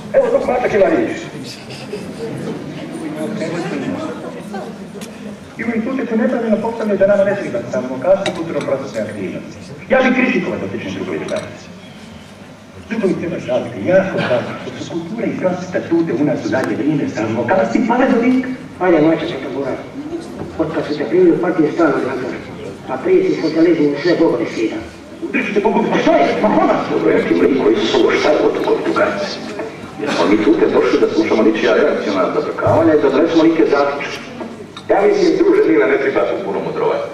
Evo dok mata kila riječ. I u institut se nepravilno postavlja da nama ne treba samo kasni kulturno-procesne aktivnosti. Ja bih kritikovat dotične drugove edukacije. Drugo mi treba žaliti, jako važno, što su kulture i kroz statute u nas u zadnje vrijeme samo kasni pale do vika. Ajde, mojče se to mora. Od kad su te primili u partije stvarno gledali. A prije si socijalizmu sve bogove svida. Držite Bogu, pa što je? Ma hvala! Dobro, neki ljudi koji su šta od edukacije. Jer smo mi tute došli da slušamo ničija reakcionalna zabrkavanja i da donesemo neke zaključke. Ja mislim, druže, Mila, ne treba tu puno mudrovati.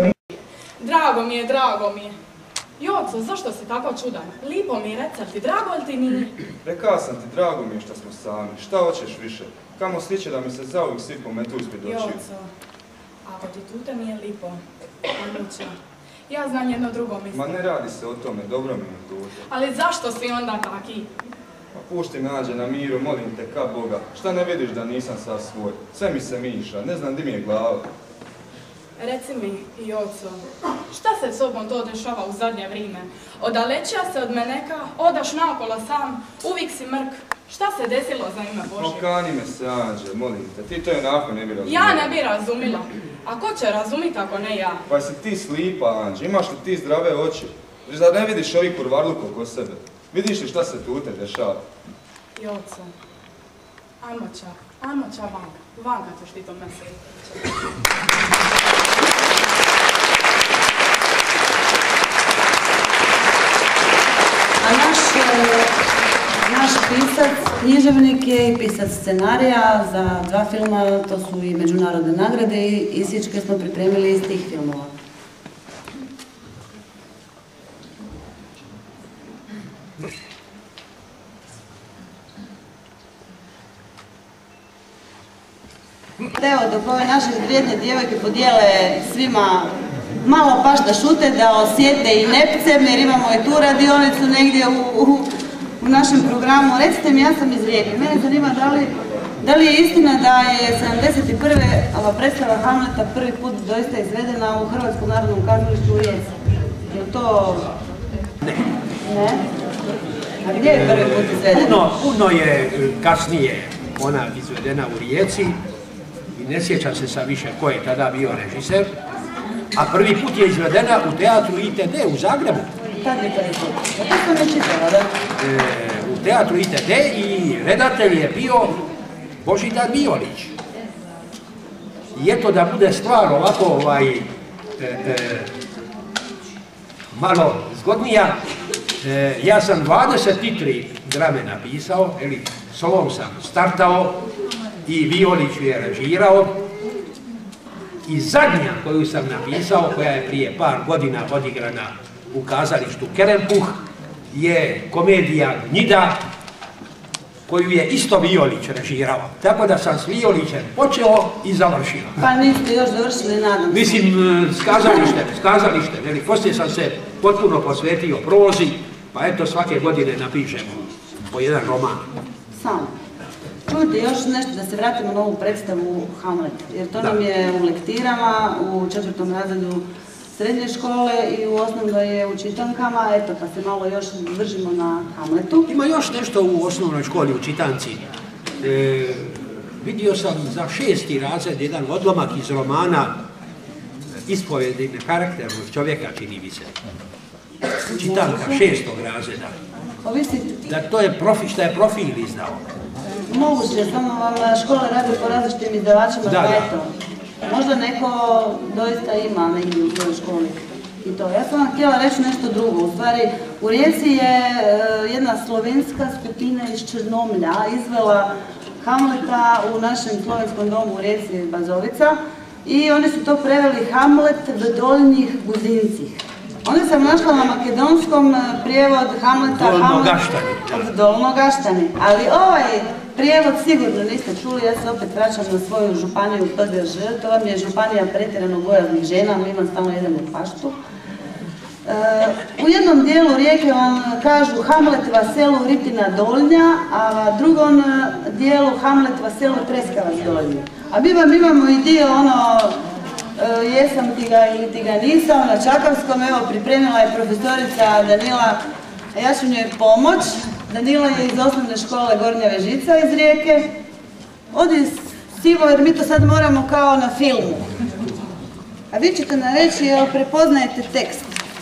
Drago mi je. Joco, zašto si tako čudan? Lipo mi je recept ti, drago li ti nije? Rekao sam ti, drago mi je što smo sami. Šta hoćeš više? Kamo sliče da mi se zauvijek svi pometu ispred očiju. Joco, ako ti tute mi je lipo, Anuća, ja znam jedno drugo mislim. Ma ne radi se o tome, dobro mi je tute. Ali zašto si onda taki? Ma pušti me nađe na miru, molim te, ka Boga. Šta ne vidiš da nisam sav svoj? Sve mi se miša, ne znam di mi je glava. Reci mi, Joco, šta se s sobom to dešava u zadnje vrijeme? Odaleća se od meneka, odaš naokolo sam, uvijek si mrk. Šta se desilo za ime Božje? Okani me se, Anđe, molim te, ti to onako ne bi razumila. Ja ne bi razumila. A ko će razumiti ako ne ja? Pa si ti slipa, Anđe, imaš li ti zdrave oči? Zar ne vidiš ovih kurvarluk oko sebe? Vidiš li šta se tu te dešava? Joco, ajmo ča vanka ćeš ti to meseli. A naš pisac, književnik je i pisac scenarija za 2 filma, to su i međunarodne nagrade i isječke smo pripremili iz tih filmova. Evo, dok ove naše vrijedne djevojke podijele svima malo baš da šute, da osjete i nepcem, jer imamo i tu radionicu negdje u našem programu. Recite mi, ja sam iz Rijeke, mene zanima da li je istina da je 1971. predstava Hamleta prvi put doista izvedena u Hrvatskom narodnom kazalištu u Rijeci? Je to... Ne. Ne? A gdje je prvi put izvedena? Puno je kasnije ona izvedena u Rijeci i ne sjećam se sad više ko je tada bio režiser. A prvi put je izvedena u teatru ITD u Zagrebu. Tad je prvi put. To sam ne čitala, da? U teatru ITD i redatelj je bio Božidar Mijolić. I eto da bude stvar ovako malo zgodnija, ja sam 23 drame napisao, s ovom sam startao i Mijolić je režirao. I zadnja koju sam napisao, koja je prije par godina odigrana u kazalištu Kerempuh, je komedija Gnjida, koju je isto Mijolić režirao. Tako da sam s Mijolićem počeo i završio. Pa niste još završili, nadam se. Mislim, s kazalištem, poslije sam se potpuno posvetio prozi, pa eto svake godine napišem po jedan roman. Samo. Čujte, još nešto da se vratimo na ovu predstavu Hamlet, jer to nam je u lektirama, u 4. razredu srednje škole i u osnovnoj je u čitankama, eto pa se malo još držimo na Hamletu. Ima još nešto u osnovnoj školi u čitanci. Vidio sam za 6. razred jedan odlomak iz romana Ispovedi nekarakternog čovjeka, čini mi se. Čitanka 6. razreda. Da to je šta je Profil izdao. Moguće, samo vam škole rade po različitim izdavačima, pa eto. Možda neko doista ima negdje u svojoj školi i to. Ja sam vam htjela reći nešto drugo. U stvari, u Rijeci je jedna slovenska skupina iz Črnomlja izvela Hamleta u našem slovenskom domu u Rijeci Bazovica i oni su to preveli Hamlet v Doljnjih Guzincih. Onda sam našla na makedonskom prijevod Hamleta Dolnogaštani, ali ovaj prijevod sigurno niste čuli, ja se opet vraćam na svoju županiju PGŽ, to vam je županija pretjerano gojaznih žena, mi vam stalno jedemo paštu. U jednom dijelu Rijeke vam kažu Hamletova selu Ritina Dolnja, a u drugom dijelu Hamletova selu Treskavac Dolnja. A mi vam imamo i dio jesam ti ga ili ti ga nisam, na čakavskom, evo pripremila je profesorica Danila, a ja ću njoj pomoć Danila je iz osnovne škole Gornja Vežica iz Rijeke. Ovdje je sivo jer mi to sad moramo kao na filmu. A vi ćete nam reći jel prepoznajete tekst.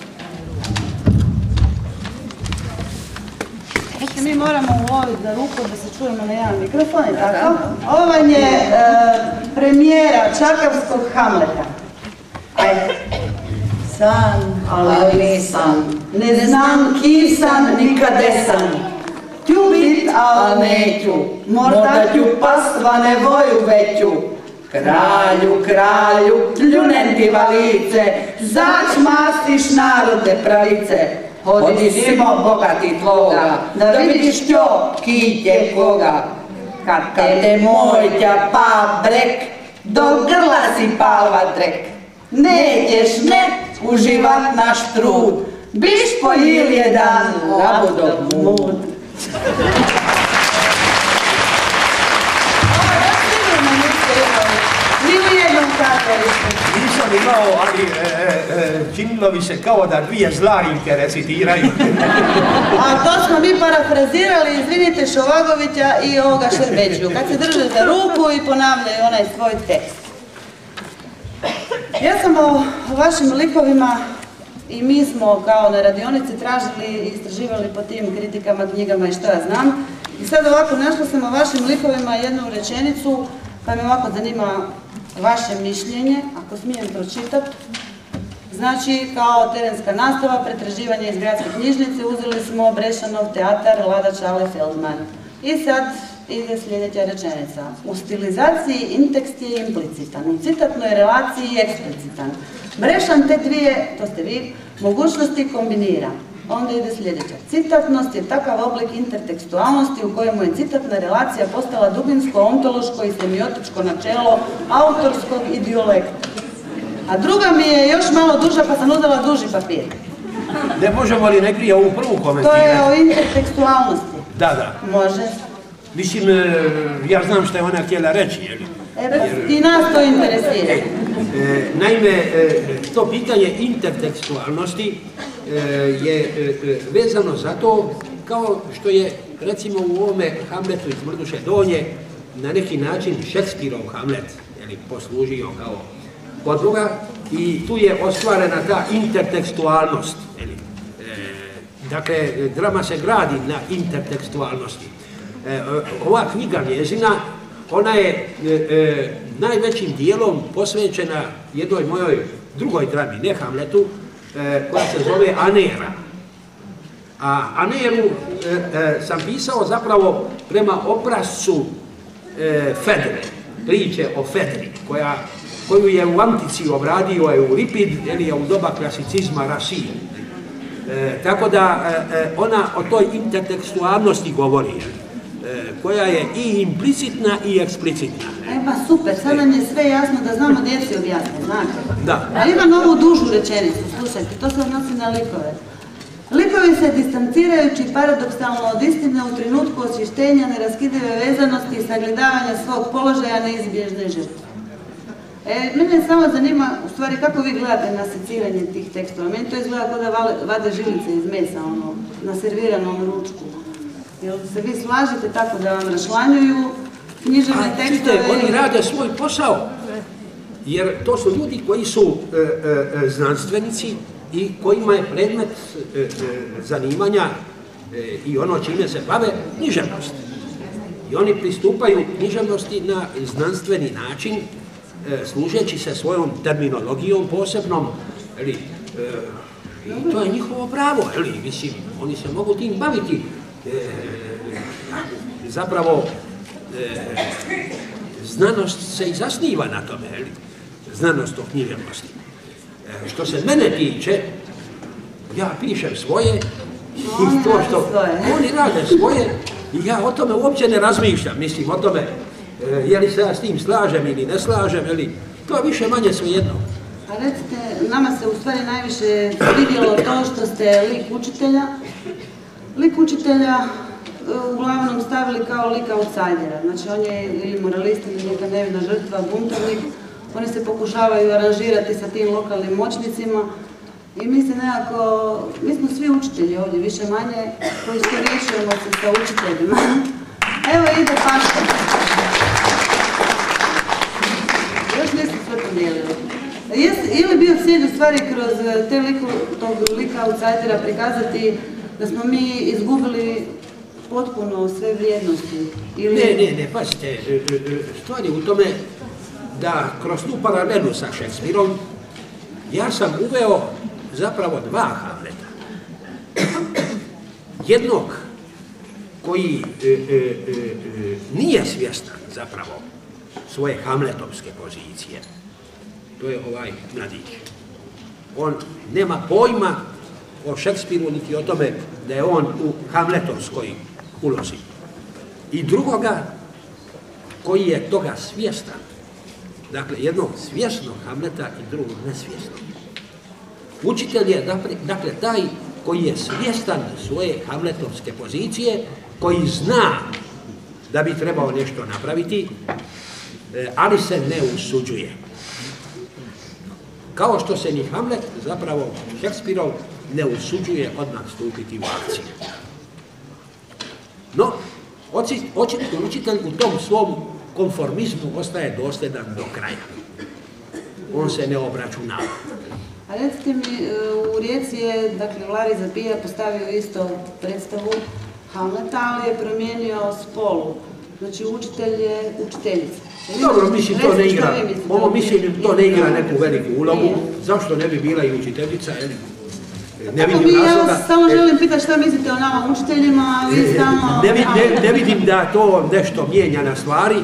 Znači mi moramo uloviti za ruku da se čujemo na jedan mikrofon i tako. Ovo vam je premijera čakavskog Hamleta. Ajde. San, ali nisam. Ne znam kiv sam, nikade sam. Ću bit, ali neću. Možda ću pastva ne voju veću. Kralju, kralju, pljunem ti valice. Zać mastiš narode pravice. Hodi simo bogati tvoga, da vidiš ćo kitje koga. Kad te mojća pa brek, do grla si palva drek. Nećeš ne uživat naš trud, biš pojil jedan labudov mud. Ni u jednom kazalištu. Nisam imao, ali činilo mi se kao da dvije zlarinke recitiraju. A to smo mi parafrazirali, izvinite, Šovagovića i ovoga Šerbeđiju, kad se drže za ruku i ponavljaju onaj svoj tekst. Ja sam o vašim likovima i mi smo kao na radionici tražili i istraživali po tim kritikama, knjigama i što ja znam. I sad ovako našla sam o vašim likovima jednu rečenicu, pa me ovako zanima vaše mišljenje, ako smijem pročitati. Znači, kao terenska nastava, pretraživanje iz gradske knjižnice, uzeli smo Brešanov teatar Lada Čale Feldman. I sad ide sljedeća rečenica. U stilizaciji intekst je implicitan, u citatnoj relaciji eksplicitan. Brešan te dvije, to ste vi, mogućnosti kombinira. Onda ide sljedeća. Citatnost je takav oblik intertekstualnosti u kojemu je citatna relacija postala dubinsko, ontološko i semiotičko načelo autorskog idiolekta. A druga mi je još malo duža, pa sam uzela duži papir. Ne možemo li najprije ovu prvu komentirati? To je o intertekstualnosti. Da. Može. Mislim, ja znam što je ona htjela reći, jel? I nas to interesira. Naime, to pitanje intertekstualnosti je vezano za to kao što je, recimo, u ovome Hamletu iz Mrduše Donje na neki način Šekspirov Hamlet poslužio kao podloga i tu je ostvarena ta intertekstualnost. Dakle, drama se gradi na intertekstualnosti. Ova knjiga njezina, ona je najvećim dijelom posvećena jednoj mojoj drugoj drami, ne Hamletu, koja se zove Anera. A Aneru sam pisao zapravo prema obrascu Fedre, priče o Fedri, koju je u antici obradio Euripid, ili je u doba klasicizma Racine. Tako da ona o toj intertekstualnosti govori, koja je i implicitna i eksplicitna. Pa super, sad nam je sve jasno da znamo djeci objasniti, znate? Da. A imam ovu dužu rečenicu, slušajte, to se odnosi na likove. Likovi se distancirajući paradoksalno od istine u trenutku osvještenja, neraskidive vezanosti i sagledavanja svog položaja neizbježne žrtve. Mene samo zanima, u stvari, kako vi gledate na seciranje tih tekstova. Meni to izgleda kao da vade žilice iz mesa, na serviranom ručku. Jel se vi slažete tako da vam rašlanjuju književne tekstove? Oni rade svoj posao, jer to su ljudi koji su znanstvenici i kojima je predmet zanimanja i ono čime se bave književnost. I oni pristupaju književnosti na znanstveni način, služeći se svojom terminologijom posebnom, i to je njihovo pravo, mislim, oni se mogu tim baviti. Zapravo, znanost se i zasniva na tome, znanost o književnosti. Što se mene tiče, ja pišem svoje i to što oni rade svoje i ja o tome uopće ne razmišljam, mislim o tome je li se ja s tim slažem ili ne slažem, to je više manje svejedno. A recite, nama se u stvari najviše vidjelo to što ste lik učitelja. Lik učitelja uglavnom stavili kao lik outsidera, znači on je ili moralist ili neka nevina žrtva, buntovnik. Oni se pokušavaju aranžirati sa tim lokalnim moćnicima I mi se nekako, mi smo svi učitelji ovdje, više manje, koji istoričujemo se sa učiteljima. Evo ide Paška. Još nismo sve podijelili. Je li bio cilj u stvari kroz tog lika outsidera prikazati da smo mi izgubili potpuno sve vrijednosti? Ne, pazite, stvar je u tome da kroz tu paralelu sa Šekspirom ja sam uveo zapravo dva Hamleta. Jednog koji nije svjestan zapravo svoje hamletovske pozicije. To je ovaj mladić. On nema pojma o Šekspiru niti o tome da je on u hamletovskoj ulozi. I drugoga koji je toga svjestan. Dakle, jednog svjesnog Hamleta i drugog nesvjesnog. Učitelj je, dakle, taj koji je svjestan svoje hamletovske pozicije, koji zna da bi trebao nešto napraviti, ali se ne usuđuje. Kao što se ni Hamlet, zapravo Šekspirov, ne usuđuje odmah stupiti u akciju. No, učitelj u tom svom konformizmu ostaje dosljedan do kraja. On se ne obračunava. A recite mi, u Rijeci je, dakle, Vlari Zapija postavio isto predstavu Hamleta, ali je promijenio spolu. Znači, učitelj je učiteljica. Dobro, mislim, to ne igra, ovo mislim, to ne igra neku veliku ulogu. Zašto ne bi bila i učiteljica, ne vidim razloga. Ja samo želim pitati šta mislite o nama učiteljima, a vi stalno... Ne vidim da to nešto mijenja na stvari.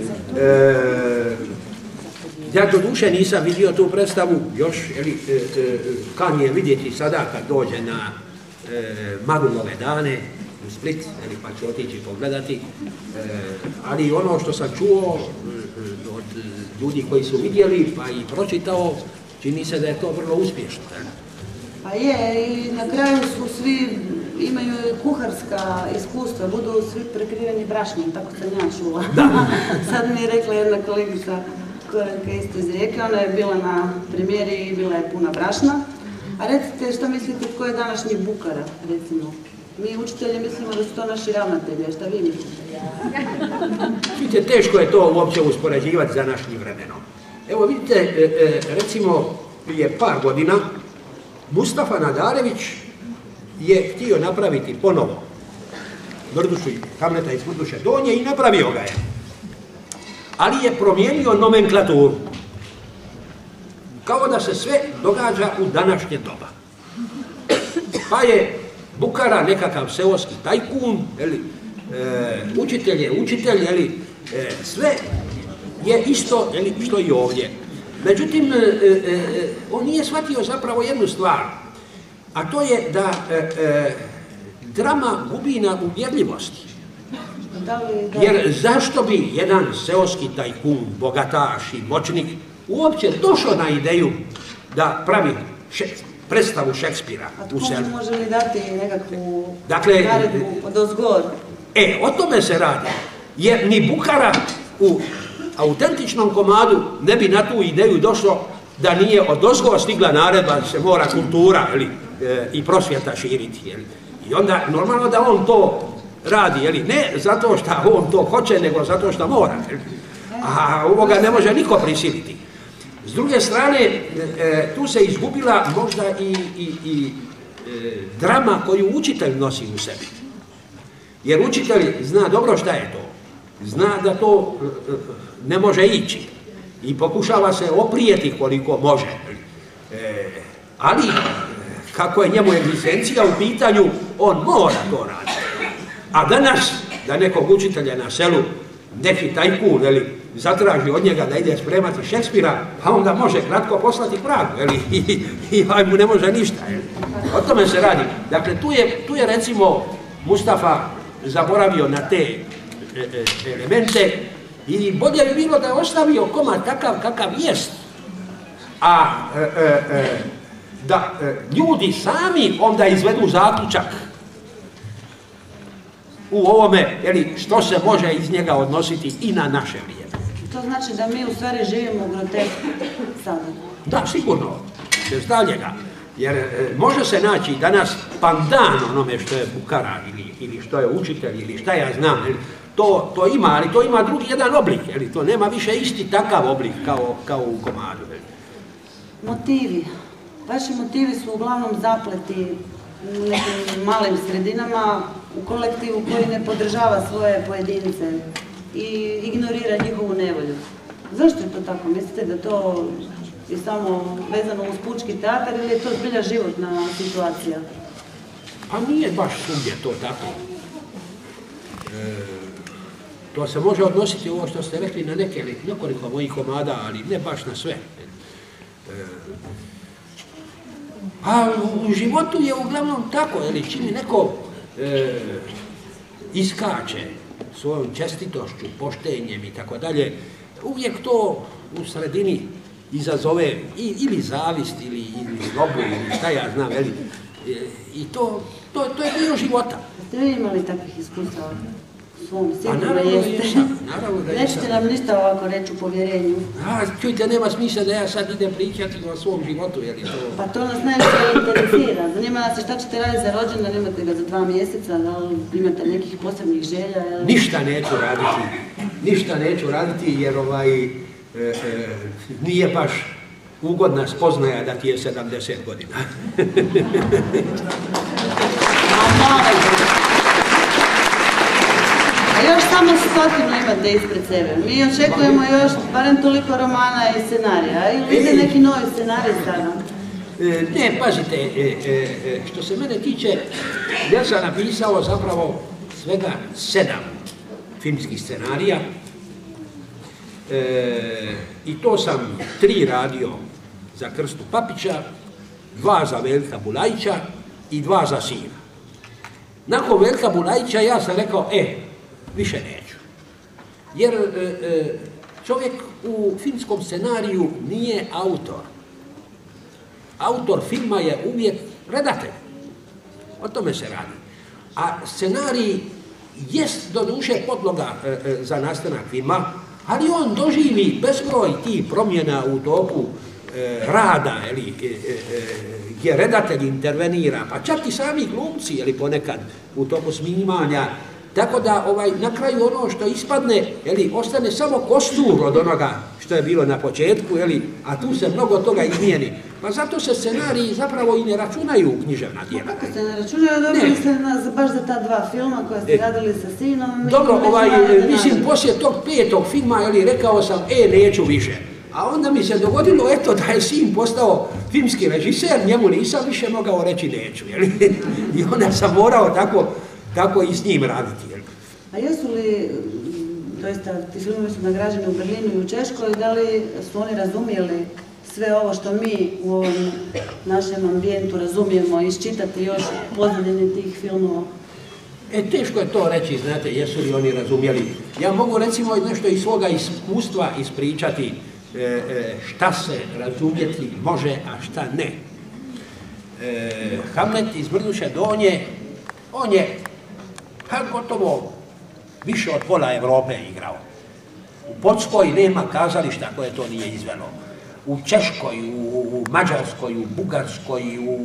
Ja do duše nisam vidio tu predstavu, još kan je vidjeti sada kad dođe na Magulove dane u Split, pa ću otići pogledati. Ali ono što sam čuo od ljudi koji su vidjeli pa i pročitao, čini se da je to vrlo uspješno. Pa je, i na kraju su svi, imaju kuharska iskustva, budu svi prekriveni brašnom, tako sam ja čula. Sad mi je rekla jedna kolegica koja je isto iz Rijeke, ona je bila na premijeri i bila je puna brašna. A recite, što mislite, tko je današnji Bukara, recimo? Mi učitelji mislimo da su to naši ravnatelji, a šta vi mislite? Vidite, teško je to uopće uspoređivati za našim vremenom. Evo vidite, recimo, prije par godina Mustafa Nadarević je htio napraviti ponovo Hamleta iz Mrduše Donje i napravio ga je. Ali je promijenio nomenklaturu. Kao da se sve događa u današnje doba. Pa je Bukara nekakav seoski tajkun, učitelj je učitelj, sve je isto što i ovdje. Međutim, on nije shvatio zapravo jednu stvar, a to je da drama gubi na uvjerljivosti. Jer zašto bi jedan seoski tajkun, bogataš i moćnik uopće došao na ideju da pravi predstavu Šekspira u selu? A tko može li dati nekakvu naredbu od ozgor? O tome se radi. Jer ni Bukara u autentičnom komadu ne bi na tu ideju došlo da nije od ozgo stigla naredba da se mora kultura i prosvjeta širiti. I onda normalno da on to radi, ne zato što on to hoće, nego zato što mora. A ovoga ne može niko prisiliti. S druge strane, tu se izgubila možda i drama koju učitelj nosi u sebi. Jer učitelj zna dobro šta je to. Zna da to ne može ići i pokušava se oprijeti koliko može. Ali, kako je njemu egzistencija u pitanju, on mora to raditi. A danas, da nekog učitelja na selu, neki tajkun, zatraži od njega da ide spremati Šekspira, pa onda može kratko poslati Pragu, i mu ne može ništa. O tome se radi. Dakle, tu je recimo Mustafa zaboravio na te elemente i bolje bi bilo da je ostavio komad takav kakav jest, a da ljudi sami onda izvedu zaključak u ovome, što se može iz njega odnositi i na naše vrijeme. To znači da mi u stvari živimo u grotesku sada? Da, sigurno, bez daljega. Jer može se naći danas pandan onome što je bukara ili što je učitelj ili šta ja znam. To ima, ali to ima drugi jedan oblik. To nema više isti takav oblik kao u komadu. Motivi. Vaši motivi su uglavnom zapleti u nekim malim sredinama, u kolektivu koji ne podržava svoje pojedince i ignorira njihovu nevolju. Zašto je to tako? Mislite da to je samo vezano uz pučki teatar ili je to zbilja životna situacija? Pa nije baš svugdje to tako. To se može odnositi ovo što ste rekli na nekoliko mojih komada, ali ne baš na sve. A u životu je uglavnom tako, čim je neko iskače svojom čestitošću, poštenjem i tako dalje, uvijek to u sredini izazove ili zavist ili zlobu ili šta ja znam, i to je dio života. Ste vi imali takvih iskustava u svom sigurno naravno jeste? Naravno da jesam. Nećete nam ništa ovako reći u povjerenju? Čujte, nema smisla da ja sad idem pričati o svom životu, jer je to... Pa to nas najviše interesira. Zanima nas šta ćete raditi za rođendan, imate ga za 2 mjeseca, da li imate nekih posebnih želja? Ništa neću raditi jer nije baš ugodna spoznaja da ti je 70 godina. A još samo 100 imate ispred sebe. Mi očekujemo još barem toliko romana i scenarija. Ili ide neki novi scenarij sada? Ne, pazite, što se mene tiče, ja sam napisao zapravo svega 7 filmskih scenarija. I to sam 3 radio za Krstu Papića, 2 za Veljka Bulajića i 2 za sina. Nakon Veljka Bulajića ja sam rekao, više neću. Jer čovjek u filmskom scenariju nije autor. Autor filma je uvijek redatelj. O tome se radi. A scenarij jest doduše podloga za nastanak filma, ali on doživi bezbroj tih promjena u toku rada, gdje redatelj intervenira, pa čak i sami glumci ponekad u toku snimanja. Tako da na kraju ono što ispadne, ostane samo kostur od onoga što je bilo na početku, a tu se mnogo toga izmijeni. Pa zato se scenariji zapravo i ne računaju u književna djela. Kako se ne računaju? Dobili ste nas baš za ta 2 filma koja ste radili sa sinom. Dobro, mislim, poslije tog 5. filma, rekao sam, neću više. A onda mi se dogodilo, da je sin postao filmski režiser, njemu nisam više mogao reći neću. I onda sam morao tako i s njim raditi. A jesu li, doista, ti filmovi su nagrađeni u Berlinu i u Češkoj, da li su oni razumijeli sve ovo što mi u ovom našem ambijentu razumijemo, iščitati još pozadine tih filmova? Teško je to reći, znate, jesu li oni razumjeli. Ja mogu recimo nešto iz svoga iskustva ispričati šta se razumjeti može, a šta ne. Hamlet iz Brnuše Donje, on je gotovo više od pola Evrope igrao. U Poljskoj nema kazališta koje to nije izvelo. U Češkoj, u Mađarskoj, u Bugarskoj,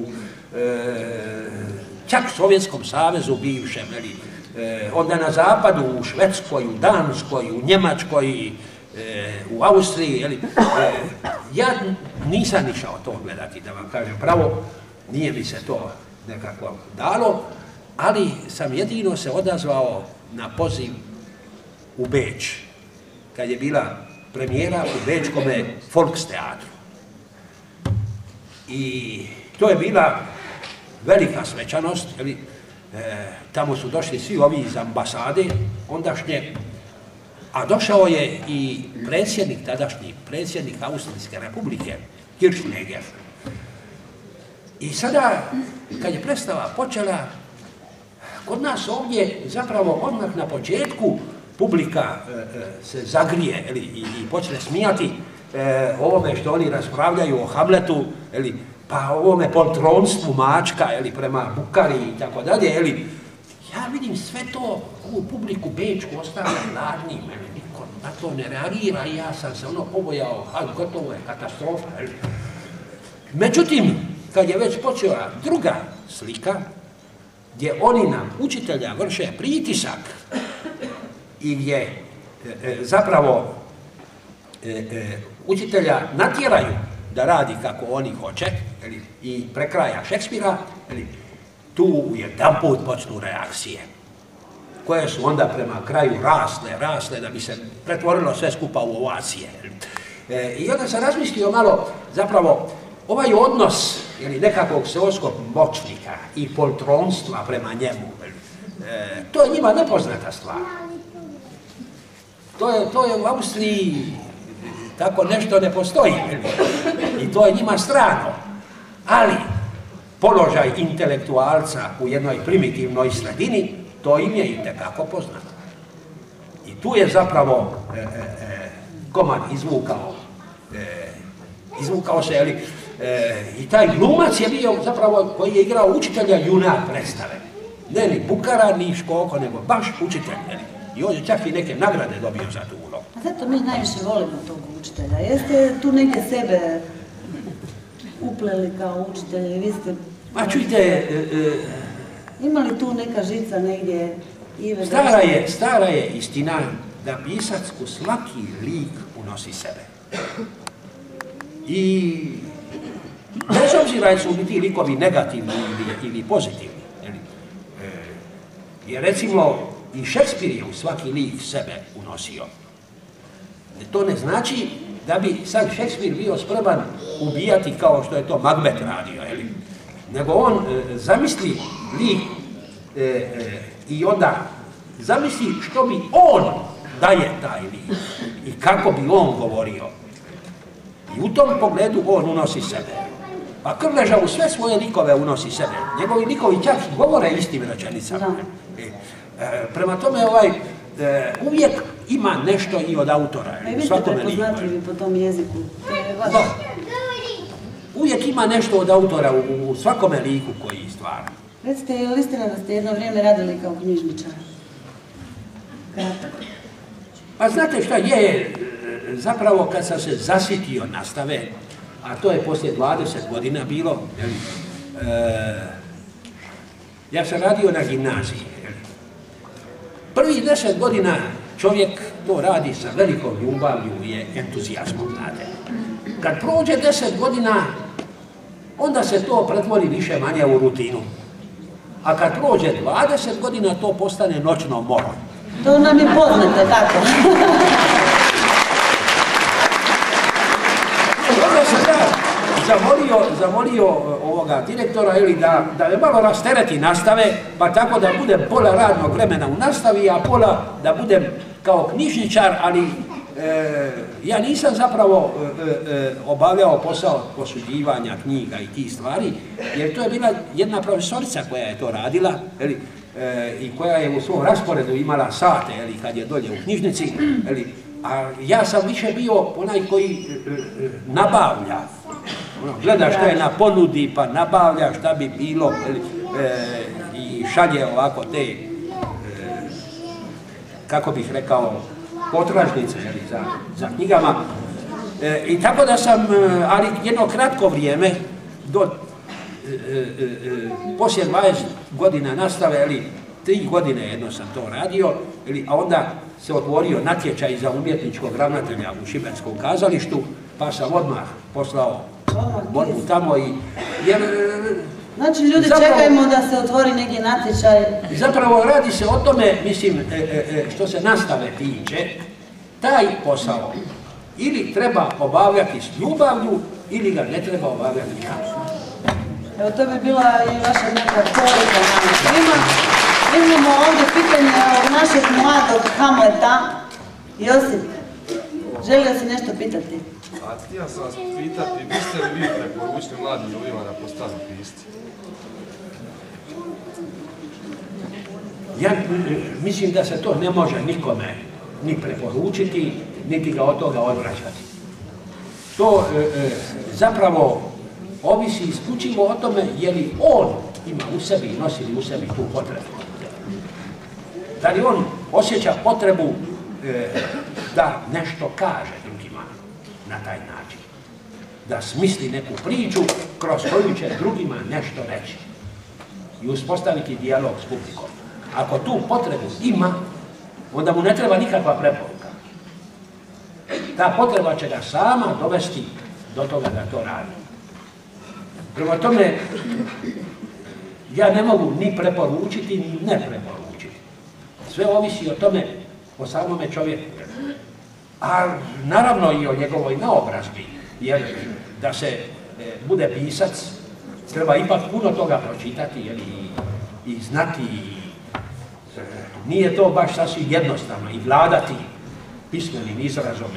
čak Sovjetskom savezu bivšem, onda na zapadu, u Švedskoj, u Danskoj, u Njemačkoj, u Austriji. Ja nisam išao to gledati, da vam kažem pravo, nije mi se to nekako dalo, ali sam jedino se odazvao na poziv u Beč, kad je bila premijera u Bečkome Volksteatru. I to je bila velika svečanost, tamo su došli svi ovi iz ambasade ondašnje, a došao je i tadašnji predsjednik Austrijske republike, Kirchnegger. I sada, kad je predstava počela, kod nas ovdje zapravo odmah na početku publika se zagrije i počne smijati ovome što oni raspravljaju o Hamletu, pa ovome poltronstvu mačka prema Bukari i tako dalje. Ja vidim sve to, ovu publiku bečku ostavlja hladnim, niko na to ne reagira i ja sam se pobojao, gotovo je katastrofa. Međutim, kad je već počela druga slika, gdje oni nam, učitelja, vrše pritisak i gdje zapravo učitelja natjeraju da radi kako oni hoće i prekraja Šekspira, tu jedanput počnu reakcije, koje su onda prema kraju rasle, da bi se pretvorilo sve skupa u ovacije. I onda sam razmislio malo, zapravo, ovaj odnos nekakvog seoskog moćnika i poltronstva prema njemu, to je njima nepoznata stvar. To je u Austriji, tako nešto ne postoji i to je njima strano, ali položaj intelektualca u jednoj primitivnoj sredini, to im je itekako poznato. I tu je zapravo komad izvukao se, i taj glumac je bio zapravo koji je igrao učitelja junak predstave. Ne ni Bukara, ni Škoko, nego baš učitelj. I on je čak i neke nagrade dobio za tu ulogu. A zato mi najviše volimo tog učitelja. Jeste tu neke sebe upleli kao učitelje? Vi ste... Ma čujte... Ima li tu neka žica negdje? Stara je istina da pisac u svaki lik unosi sebe. I bez obzira jesu li ti likovi negativni ili pozitivni. Jer recimo i Šekspir je u svaki lik sebe unosio. To ne znači da bi sad Šekspir bio spreman ubijati kao što je to Macbeth radio, nego on zamisli lik i onda zamisli što bi on daje taj lik i kako bi on govorio. I u tom pogledu on unosi sebe. Pa Krleža u sve svoje likove unosi sebe. Njegovi likovi čak govore istim rečenicama. Prema tome uvijek ima nešto i od autora. A i vi ste prepoznatljivi po tom jeziku. Uvijek ima nešto od autora u svakome liku koji stvara. Recite, je li istina da ste jedno vrijeme radili kao knjižničar? Kratko. Pa znate šta je, zapravo kad sam se zasitio nastave, a to je poslije 20 godina bilo, ja sam radio na gimnaziji. Prvih 10 godina čovjek to radi sa velikom ljubavlju i entuzijazmom, znate. Kad prođe 10 godina, onda se to pretvori više manje u rutinu. A kad prođe 20 godina, to postane noćno moro. To nam je poznate, tako. Onda sam zamolio ovoga direktora da me malo rastereti nastave, pa tako da budem pola radnog vremena u nastavi, a pola da budem kao knjižničar, ali ja nisam zapravo obavljao posao posuđivanja knjiga i tih stvari, jer to je bila jedna profesorica koja je to radila, i koja je u svom rasporedu imala sate, kad je dolje u knjižnici, a ja sam više bio onaj koji nabavlja, gleda šta je na ponudi, pa nabavlja šta bi bilo i šalje ovako te, kako bih rekao, potražnice za knjigama. I tako da sam, ali jedno kratko vrijeme, poslije 20 godina nastave, 3 godine jedno sam to radio, a onda se otvorio natječaj za umjetničkog ravnatelja u Šibenskom kazalištu, pa sam odmah poslao borbu tamo jer... Znači ljudi čekajmo da se otvori neki natječaj. Zapravo radi se o tome, mislim, što se nastave tiče, taj posao ili treba obavljati s ljubavlju ili ga ne treba obavljati nikako. Evo to bi bila i vaša neka poruka nama svima. Imamo ovdje pitanje od našeg mladog Hamleta. Josip, želio si nešto pitati? A htio sam vas pitati, biste li vi preporučili mladim ljudima da postanu pisci? Ja mislim da se to ne može nikome ni preporučiti, niti ga od toga odvraćati. To zapravo ovisi isključivo o tome je li on ima u sebi, nosi li u sebi tu potrebu. Da li on osjeća potrebu da nešto kaže drugima na taj način. da smisli neku priču kroz koju će drugima nešto reći i uspostaviti dijalog s publikom. Ako tu potrebu ima, onda mu ne treba nikakva preporuka. Ta potreba će ga sama dovesti do toga da to radi. Prema tome, ja ne mogu ni preporučiti, ni ne preporučiti. Sve ovisi o tome, o samome čovjeku. A naravno i o njegovoj naobrazbi, jer da se bude pisac, treba ipak puno toga pročitati i znati. Nije to baš sasvim jednostavno i vladati pismenim izrazom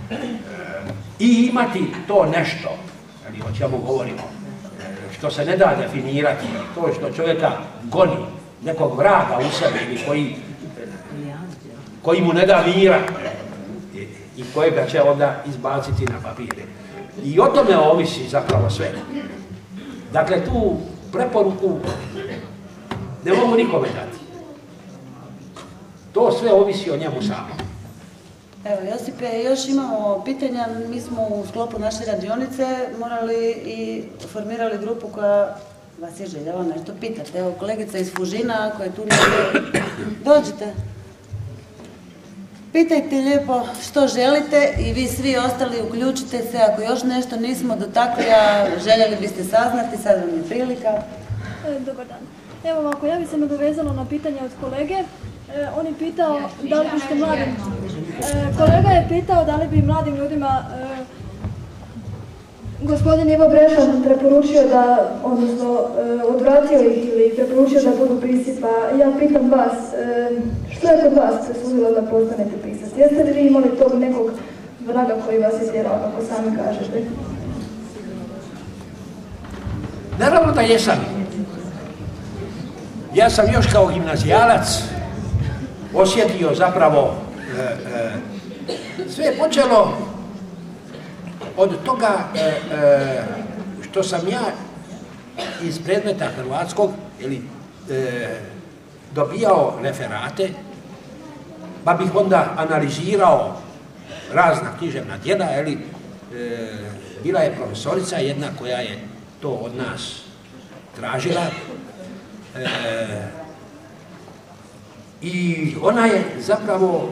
i imati to nešto, o čemu govorimo, što se ne da definirati, to što čovjeka goni, nekog vraga u sebe ili koji mu ne da mira i kojega će onda izbaciti na papire. I o tome ovisi zapravo sve. Dakle, tu preporuku ne mogu nikome dati. To sve ovisi o njemu samom. Evo, Josipe, još imamo pitanja. Mi smo u sklopu naše radionice morali i formirali grupu koja vas je željela nešto pitati. Evo, kolegica iz Fužina koja je tu negdje. Dođite. Pitajte lijepo što želite i vi svi ostali uključite se. Ako još nešto nismo dotakli, a željeli biste saznati, sad vam je prilika. Dobar dan. Evo ovako, ja bi se nadovezala na pitanje od kolege. On je pitao da li biste mladim... Kolega je pitao da li bi mladim ljudima gospodin Ivo Brešan preporučio da, odnosno odvratio ih ili preporučio da budu pisci, pa ja pitam vas, što je kod vas se sudilo da postanete pisac? Jeste li vi imali tog nekog vraga koji vas je tjerao, kako sami kažete? Naravno da jesam. Ja sam još kao gimnazijalac osjetio zapravo, sve je počelo od toga što sam ja iz predmeta hrvatskog dobijao referate, pa bih onda analizirao razna književna djela, bila je profesorica jedna koja je to od nas tražila, i ona je zapravo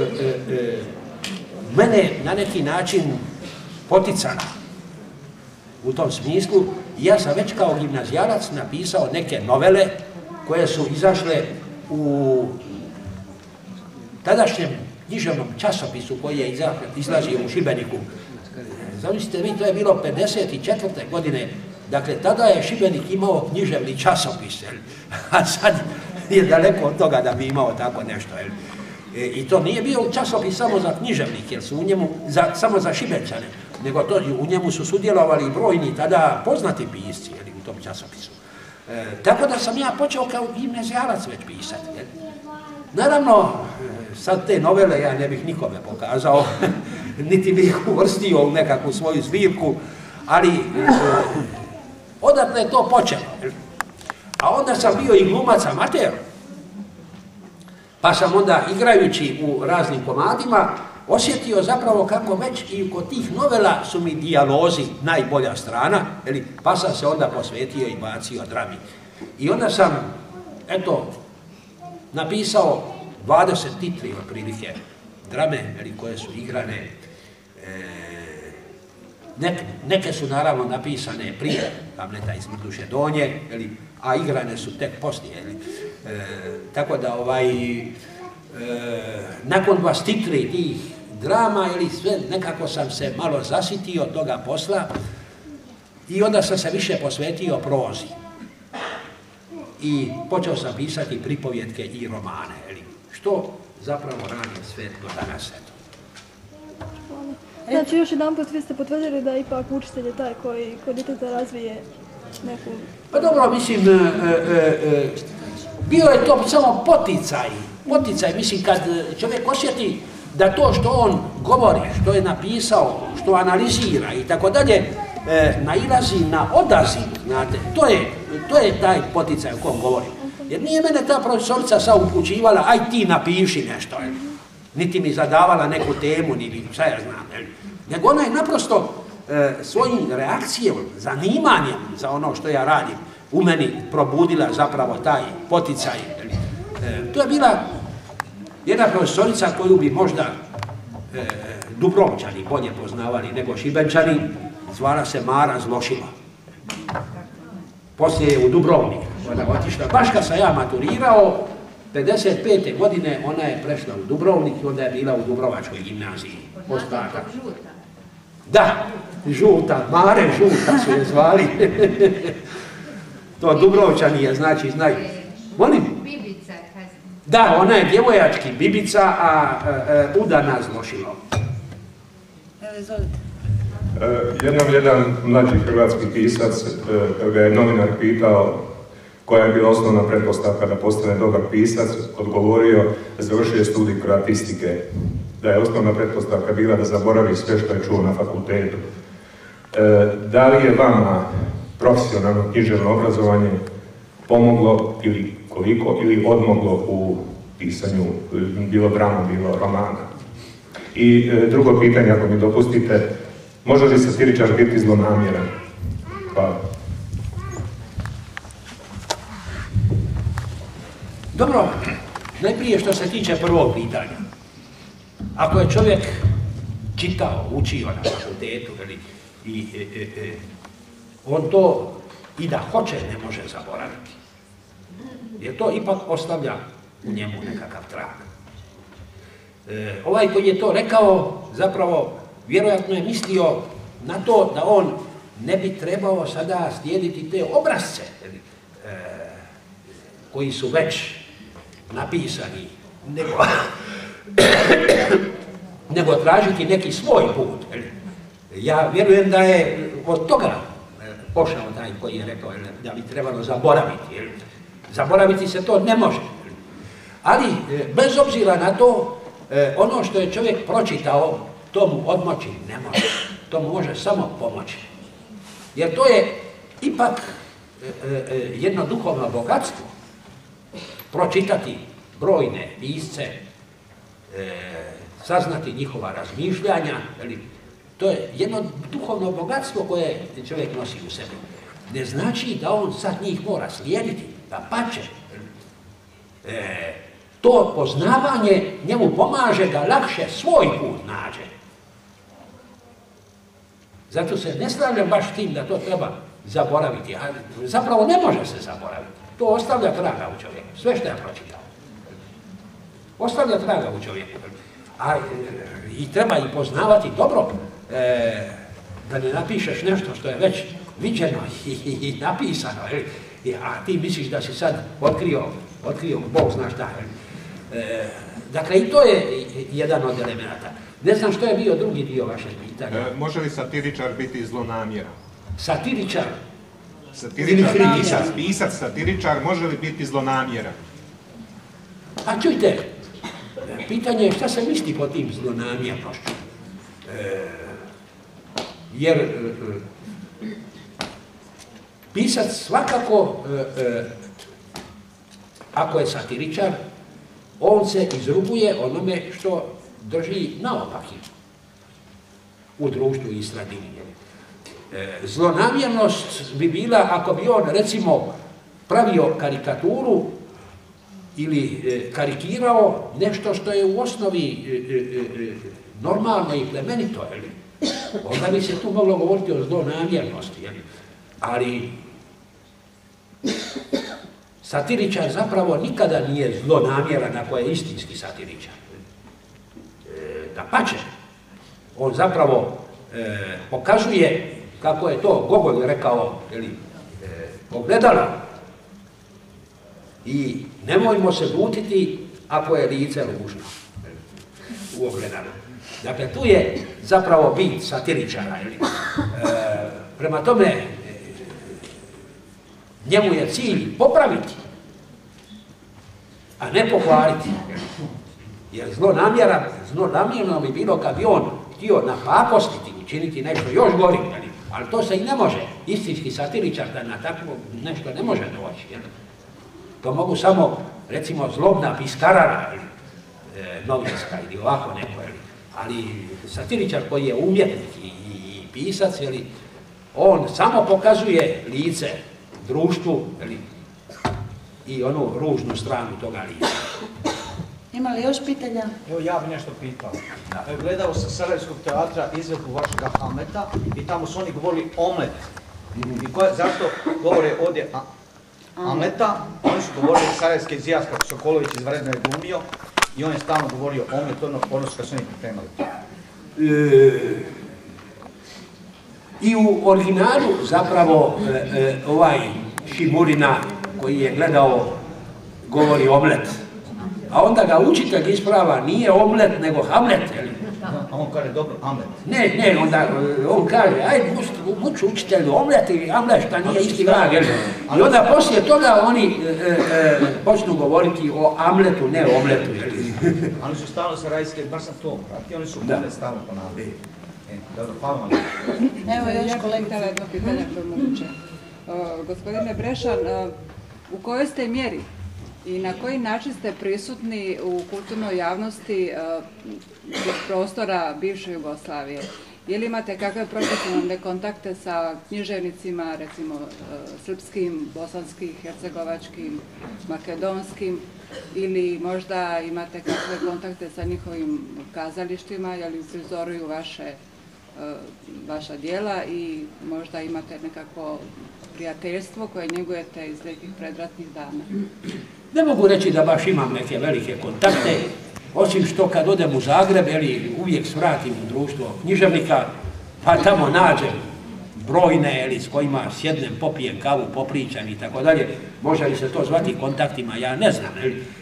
mene na neki način poticala u tom smislu. Ja sam već kao gimnazijalac napisao neke novele koje su izašle u tadašnjem književnom časopisu koji je izlazio u Šibeniku. Zamislite vi, to je bilo 54. godine, dakle tada je Šibenik imao književni časopis, a sad je daleko od toga da bi imao tako nešto. I to nije bio časopis samo za književnik, jer su u njemu, samo za Šibenčane, nego u njemu su sudjelovali brojni tada poznati pisci u tom časopisu. Tako da sam ja počeo kao gimnazijalac već pisati. Naravno, sad te novele ja ne bih nikome pokazao, niti bih ih uvrstio u nekakvu svoju zbirku, ali odatle je to počelo. A onda sam bio i glumac amater, pa sam onda igrajući u raznim komadima osjetio zapravo kako već i kod tih novela su mi dijalozi najbolja strana, pa sam se onda posvetio i bacio drami. I onda sam, eto, napisao 23 otprilike drame koje su igrane. Neke su naravno napisane prije Hamleta iz Mrduše Donje, a igrane su tek poslije. Tako da nakon 23 tih drama, sve nekako sam se malo zasitio toga posla i onda sam se više posvetio prozi. I počeo sam pisati pripovjetke i romane, što zapravo radim sve do danas. Znači, još jedan put vi ste potvrdili da ipak učitelj je taj koji kod djeteta razvije neku... Pa dobro, mislim, bio je to samo poticaj, mislim, kad čovjek osjeti da to što on govori, što je napisao, što analizira i tako dalje, nailazi na odaziv, znate, to je taj poticaj o kojem govorim. Jer nije mene ta profesorica sad upućivala, aj ti napiši nešto, niti mi zadavala neku temu, niti šta ja znam, nego ona je naprosto svojim reakcijom, zanimanjem za ono što ja radim, u meni probudila zapravo taj poticaj. To je bila jedna profesorica koju bi možda Dubrovčani bolje poznavali nego Šibenčani, zvala se Mara Zlošila. Poslije je u Dubrovnik ona otišla. Baš kad sam ja maturirao, 55. godine ona je prešla u Dubrovnik i onda je bila u Dubrovačkoj gimnaziji. Ostatak. Da, žuta, Mare žuta su je zvali. To Dubrovčani je, znači, znaju. Molim? Bibica. Da, ona je djevojački Bibica, a udana Zlošilo. Evo, izvolite. Jednom jedan mlađi hrvatski pisac, kad ga je novinar pitao koja je bila osnovna pretpostavka da postane dobar pisac, odgovorio da završio je studij kroatistike, da je osnovna pretpostavka bila da zaboravi sve što je čuo na fakultetu. Da li je vama profesionalno književno obrazovanje pomoglo ili koliko ili odmoglo u pisanju bilo drama, bilo romana? I drugo pitanje, ako mi dopustite, može li satiričar biti zlonamjeran? Hvala. Dobro, najprije što se tiče prvog pitanja. Ako je čovjek čitao, učio na fakultetu, on to i da hoće ne može zaboraviti. Jer to ipak ostavlja u njemu nekakav trag. Ovaj koji je to rekao, zapravo, vjerojatno je mislio na to da on ne bi trebao sada slijediti te obrazce koji su već napisani, nego tražiti neki svoj put. Ja vjerujem da je od toga pošao taj koji je rekao da bi trebalo zaboraviti. Zaboraviti se to ne može. Ali, bez obzira na to, ono što je čovjek pročitao, to mu odmoći ne može. To mu može samo pomoći. Jer to je ipak jedno duhovno bogatstvo. Pročitati brojne pisce, saznati njihova razmišljanja, to je jedno duhovno bogatstvo koje čovjek nosi u sebi. Ne znači da on sad njih mora slijediti, da pače. To poznavanje njemu pomaže da lakše svoj put nađe. Zato se ne slavljam baš tim da to treba zaboraviti, a zapravo ne može se zaboraviti. To ostavlja traga u čovjeku, sve što je pročitao. Ostavlja traga u čovjeku. I treba i poznavati dobro, da ne napišeš nešto što je već viđeno i napisano, a ti misliš da si sad otkrio Bog zna šta. Dakle, i to je jedan od elemenata. Ne znam što je bio drugi dio vašeg pitanja. Može li satiričar biti zlonamjeran? Satiričar? Pisac, satiričar, može li biti zlonamjeran? A čujte, pitanje je šta se misli po tim zlonamjernošću. Jer pisac svakako, ako je satiričar, on se izruguje onome što drži naopaki u društvu i sredini. Zlonamjernost bi bila ako bi on, recimo, pravio karikaturu ili karikirao nešto što je u osnovi normalno i plemenito. Onda bi se tu moglo govoriti o zlonamjernosti. Ali satiričar zapravo nikada nije zlonamjeran ako je istinski satiričar. Dapače, on zapravo pokazuje, kako je to Gogol rekao, ogledalo. I nemojmo se ljutiti ako je lice ružno u ogledalu. Dakle, tu je zapravo bit satiričara. Prema tome, njemu je cilj popraviti, a ne pokvariti. Jer zlonamjerno bi bilo kad bi on htio napakostiti, učiniti nešto još gorim, ali to se i ne može. Istinski satiričar da na takvo nešto ne može doći. To mogu samo, recimo, zlobna piskarara, novinska ili ovako neko. Ali satiričar koji je umjetnik i pisac, on samo pokazuje lice društvu i onu ružnu stranu toga lica. Ima li još pitanja? Evo ja bih nešto pitao. Gledao sam Sarajevskog teatra izvedbu vašega Hamleta i tamo su oni govorili omlet. I zašto govore ovdje Hamleta? Oni su govorili sarajevski zijac kako Sokolović izvanredno je glumio i on je stalno govorio omlet, ono što su oni pripremali. I u originalu zapravo ovaj Šimurina koji je gledao govori omlet. A onda ga učitelj isprava, nije omlet, nego Hamlet. A on kaže dobro, Hamlet. Ne, onda on kaže, ajde, buću učitelju, omlet ili Hamlet, šta nije isti vrag. I onda poslije toga oni počnu govoriti o Hamletu, ne o omletu. Oni su stalno sarajevske, baš sam to pratio, oni su omlet stalno ponavljali. Dobro, hvala vam. Evo još kolega. Ja bih jedno pitanje ako je moguće. Gospodine Brešan, u kojoj ste mjeri i na koji način ste prisutni u kulturnoj javnosti iz prostora bivše Jugoslavije? Je li imate kakve profesionalne kontakte sa književnicima, recimo srpskim, bosanskim, hercegovačkim, makedonskim, ili možda imate kakve kontakte sa njihovim kazalištima, je li uprizoruju vaša djela i možda imate nekako prijateljstvo koje njegujete iz nekih predratnih dana? Ne mogu reći da baš imam neke velike kontakte, osim što kad odem u Zagreb, uvijek svratim u društvo književnika, pa tamo nađem brojne, s kojima sjednem, popijem kavu, popričam i tako dalje. Može li se to zvati kontaktima, ja ne znam.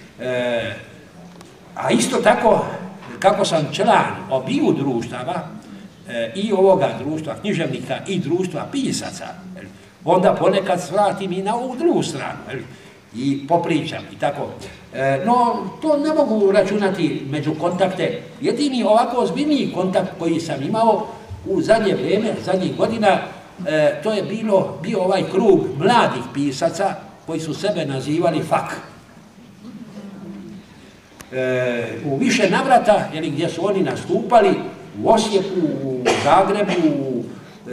A isto tako, kako sam član obiju društava, i ovoga društva književnika i društva pisaca, onda ponekad svratim i na ovu drugu stranu i popričam i tako. No, to ne mogu računati među kontakte. Jedini ovako ozbiljniji kontakt koji sam imao u zadnje vrijeme, zadnjih godina, to je bio ovaj krug mladih pisaca koji su sebe nazivali FAK. U više navrata, gdje su oni nastupali, u Osijeku, u Zagrebu,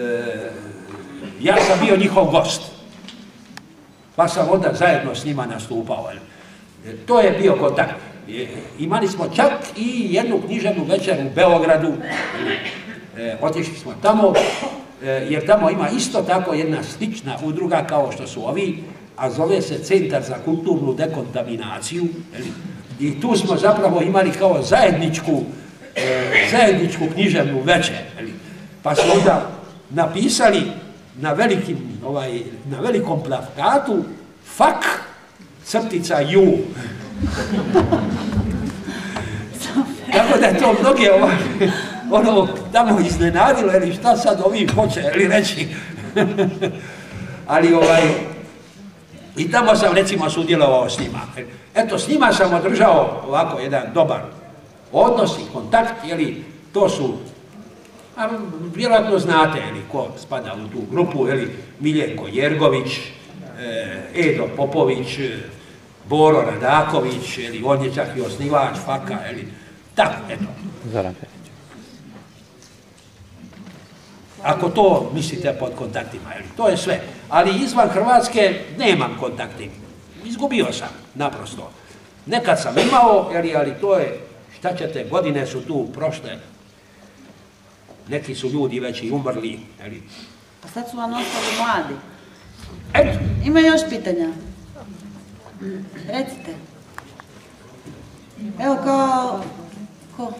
ja sam bio njihov gost. Pa sam onda zajedno s njima nastupao. To je bio kontakt. Imali smo čak i jednu književnu večer u Beogradu. Otišli smo tamo, jer tamo ima isto tako jedna slična udruga kao što su ovi, a zove se Centar za kulturnu dekontaminaciju. I tu smo zapravo imali kao zajedničku književnu večer. Pa smo onda napisali na velikom plakatu FAK crtica ju. Tako da je to mnoge tamo iznenadilo, šta sad ovi hoće reći. Ali i tamo sam recimo sudjelovao s njima. Eto, s njima sam održao ovako jedan dobar odnos i kontakt, to su, vjerojatno znate ko spada u tu grupu, Miljenko Jergović, Edo Popović, Boro Radaković, on je čak i osnivač FAK-a, tako, eto. Ako to mislite pod kontaktima, to je sve. Ali izvan Hrvatske nemam kontakti. Izgubio sam, naprosto. Nekad sam imao, ali to je, šta ćete, godine su tu prošle. Neki su ljudi već i umrli. A sad su vam ostali mladi. Ima još pitanja? Recite. Evo kao... Ko?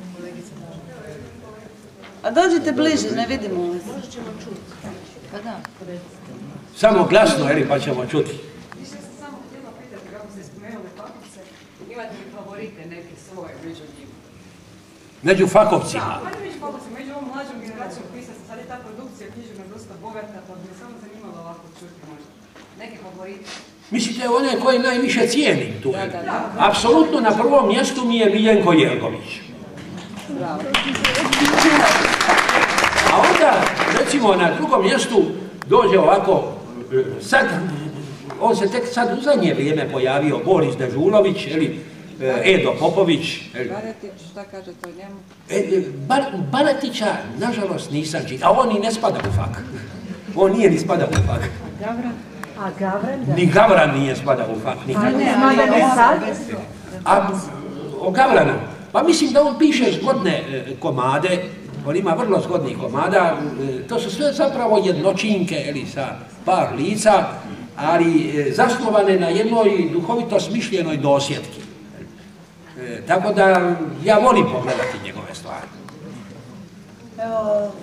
A dođite bliže, ne vidimo vas. Pa da. Samo glasno, pa ćemo čuti. Više sam samo htjela pitati kako ste spomenuli fakovce. Imate li favorite neke svoje među njima? Među fakovcima? Da, pa ne među fakovcima, među ovom mlađom generacijom pisaca. Sad je ta produkcija književna dosta bogata, pa bi me samo zanimalo ovako čuti možda. Neke favorite? Mislite one koje najviše cijenim tu? Da. Apsolutno na prvom mjestu mi je Miljenko Jergović. Bravo. A onda, recimo, na drugom mjestu dođe ovako, on se tek sad u zadnje vrijeme pojavio, Boris Dežulović, Edo Popović. Baretić, šta kažete o njemu? Baretića, nažalost, nisam čitao, a on i ne spada u fak. On nije ni spada u fak. Gavran? A Gavran da? Ni Gavran nije spada u fak. A ne spada ni sad? A o Gavranu, pa mislim da on piše zgodne komade, on ima vrlo zgodnih komada, to su sve zapravo jednočinke, sa par lica, ali zasnovane na jednoj duhovito smišljenoj dosjetki. Tako da ja volim pogledati njegove stvari. Evo,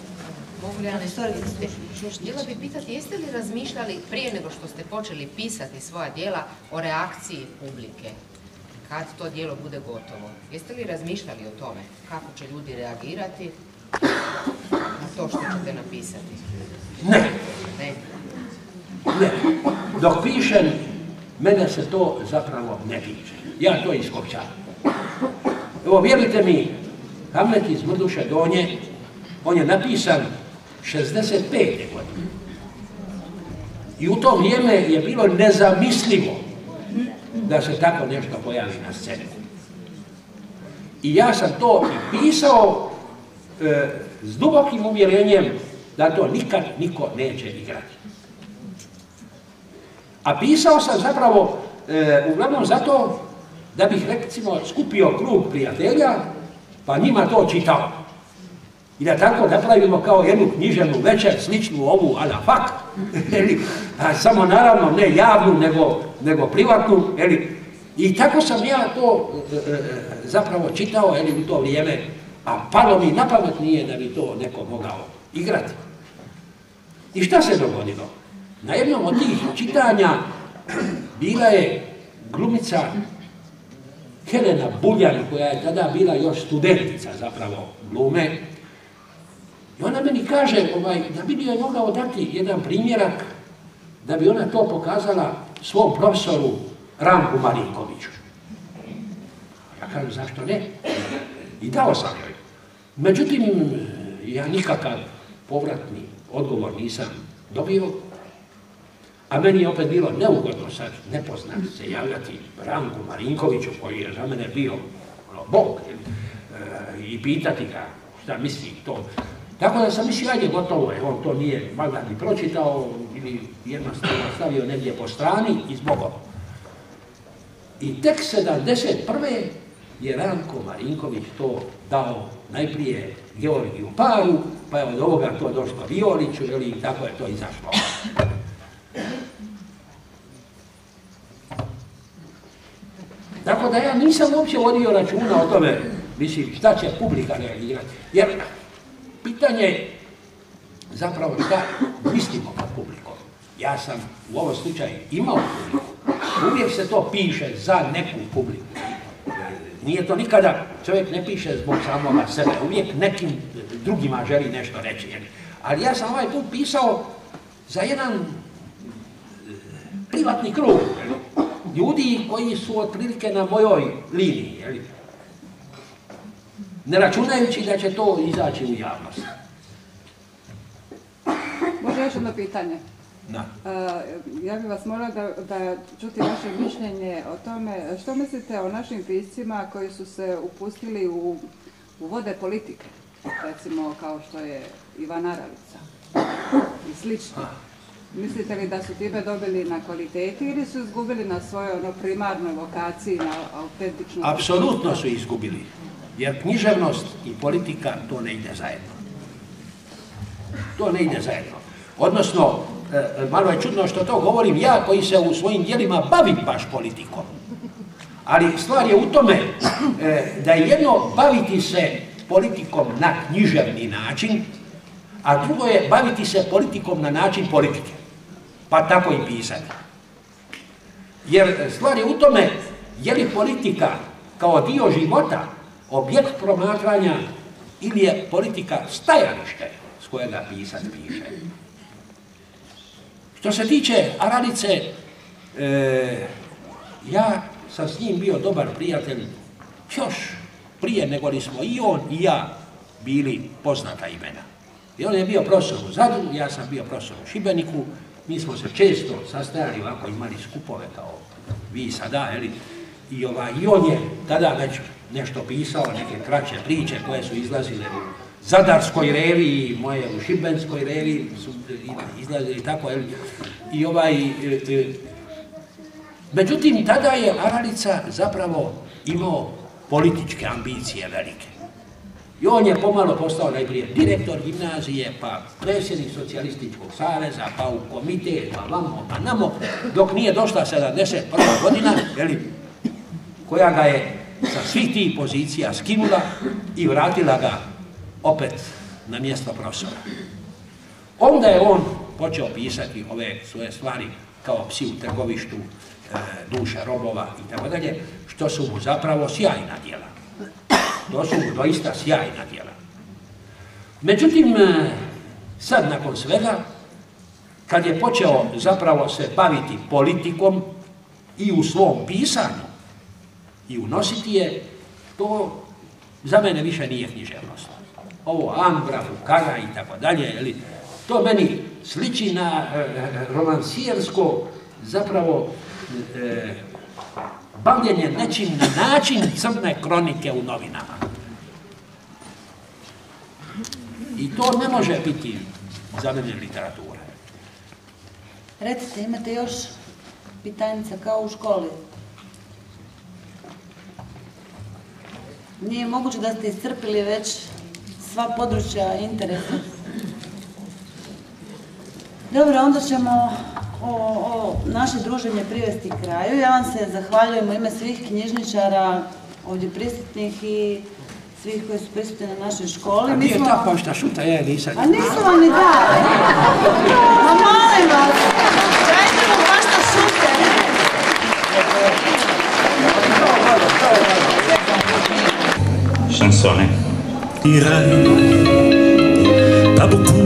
htjela bih pitati, jeste li razmišljali prije nego što ste počeli pisati svoja djela o reakciji publike? Kad to djelo bude gotovo. Jeste li razmišljali o tome kako će ljudi reagirati na to što ćete napisati? Ne. Dok pišem, mene se to zapravo ne tiče. Ja to iskopčavam. Evo, vjerujte mi, Hamlet iz Mrduše Donje, on je napisan 65. godine. I u to vrijeme je bilo nezamislivo da se tako nešto pojavi na sceni. I ja sam to i pisao s dubokim uvjerenjem da to nikad niko neće igrati. A pisao sam zapravo uglavnom zato da bih, recimo, skupio krug prijatelja, pa njima to čitao. I da tako napravimo kao jednu književnu večer, sličnu ovu a la fak, samo naravno ne javnu, nego privatnu. I tako sam ja to zapravo čitao u to vrijeme, a palo mi na pamet nije da bi to neko mogao igrati. I šta se dogodilo? Na jednom od tih čitanja bila je glumica Helena Buljan, koja je tada bila još studentica zapravo glume. I ona meni kaže da bi joj mogao dati jedan primjerak da bi ona to pokazala svom profesoru Ranku Marinkoviću. Ja kažem, zašto ne? I dao sam joj. Međutim, ja nikakav povratni odgovor nisam dobio, a meni je opet bilo neugodno sad nepoznat se javljati Ranku Marinkoviću, koji je za mene bio bog, i pitati ga šta misli to. Tako da sam mislio, ajde, gotovo je, on to nije valjda ni pročitao ili jednostavno stavio negdje po strani i zbogom. I tek 71. je Ranko Marinković to dao najprije Georgiju Paru, pa je od ovoga to došlo Violiću, i tako je to izašlo. Tako da ja nisam uopće vodio računa o tome, mislim, šta će publika reagirati. Jer pitanje je zapravo šta mislimo pod publikom. Ja sam u ovom slučaju imao publiku. Uvijek se to piše za neku publiku. Nije to nikada, čovjek ne piše zbog samoga sebe, uvijek nekim drugima želi nešto reći. Ali ja sam ovaj put pisao za jedan privatni krug ljudi koji su otprilike na mojoj liniji, ne računajući da će to izaći u javnost. Može još jedno pitanje? Da. Ja bih vas molila da čuti vaše mišljenje o tome što mislite o našim piscima koji su se upustili u vode politike, recimo kao što je Ivan Aravica i slično. Mislite li da su time dobili na kvaliteti ili su izgubili na svojoj primarnoj vokaciji, na autentičnosti? Apsolutno su izgubili, jer književnost i politika to ne ide zajedno. To ne ide zajedno. Odnosno, malo je čudno što to govorim ja koji se u svojim djelima bavim baš politikom. Ali stvar je u tome da je jedno baviti se politikom na književni način, a drugo je baviti se politikom na način politike. Pa tako i pisati. Jer stvar je u tome je li politika kao dio života objekt promatranja ili je politika stajalište s kojega pisac piše. Što se tiče Aravice, ja sam s njim bio dobar prijatelj još prije nego li smo i on i ja bili poznata imena. I on je bio profesor u Zadru, ja sam bio profesor u Šibeniku, mi smo se često sastajali ovako, imali skupove kao vi sada, I on je tada već nešto pisao, neke kraće priče koje su izlazile u Zadarskoj reviji, moje u Šibenskoj reviji su izlazili tako. Međutim, tada je Aralica zapravo imao političke ambicije velike. I on je pomalo postao najprije direktor gimnazije, pa predsjednik Socijalističkog saveza, pa u komitet, pa vamo, pa namo, dok nije došla 71. godina, koja ga je sa svih tih pozicija skinula i vratila ga opet na mjesto profesora. Onda je on počeo pisati ove svoje stvari kao Psi u trgovištu, Duša robova i tako dalje, što su mu zapravo sjajna djela. To su mu doista sjajna djela. Međutim, sad nakon svega, kad je počeo zapravo se baviti politikom i u svom pisanju i unositi je, to za mene više nije književnost. Ovo Ambra, Fukara i tako dalje, to meni sliči na romansijersko zapravo bavljenje nečim na način crne kronike u novinama. I to ne može biti za mene literatura. Recite, imate još pitajnica kao u školi? Nije moguće da ste iscrpili već sva područja interesa. Dobro, onda ćemo naše druženje privesti kraju. Ja vam se zahvaljujem u ime svih knjižničara ovdje prisutnih i svih koji su prisutni na našoj školi. A nije ta pošta šuta, ja nisam. A nisu vam ni dali. Ma molim vas, dajte mu pošta šute. Chansone. Pas beaucoup